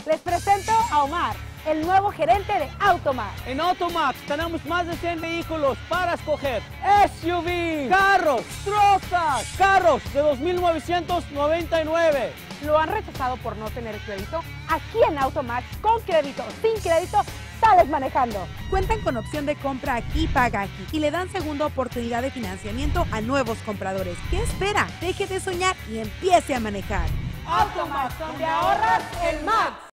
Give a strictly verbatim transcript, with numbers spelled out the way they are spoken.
Les presento a Omar, el nuevo gerente de Automax. En Automax tenemos más de cien vehículos para escoger. S U V, carros, trocas, carros de dos mil novecientos noventa y nueve. ¿Lo han rechazado por no tener crédito? Aquí en Automax, con crédito o sin crédito, sales manejando. Cuentan con opción de compra aquí, paga aquí y le dan segunda oportunidad de financiamiento a nuevos compradores. ¿Qué espera? Deje de soñar y empiece a manejar. Automax, donde ahorras el max.